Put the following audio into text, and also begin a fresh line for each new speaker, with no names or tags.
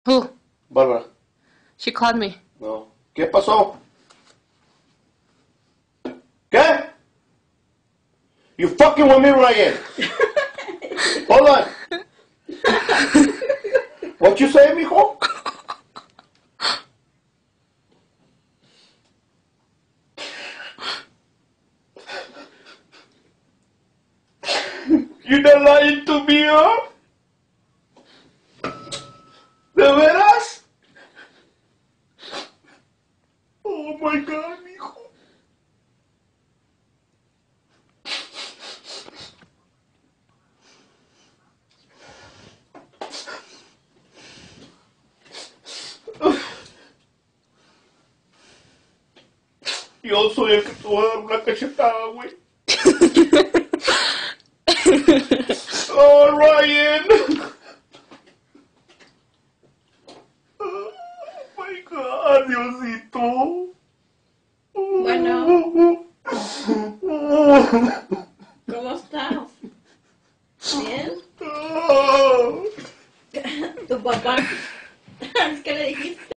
Who?
Bárbara.
She called me.
No. ¿Qué pasó? ¿Qué? You fucking with me, Ryan. Hold on. What you say, mijo? You're not lying to me, huh? ¿De veras? Oh my God, mijo. Yo soy el que te voy a dar una cachetada, güey. Oh, Ryan. Oh my God, Diosito.
Bueno. ¿Cómo estás? ¿Bien?
Oh.
¿Tu papá?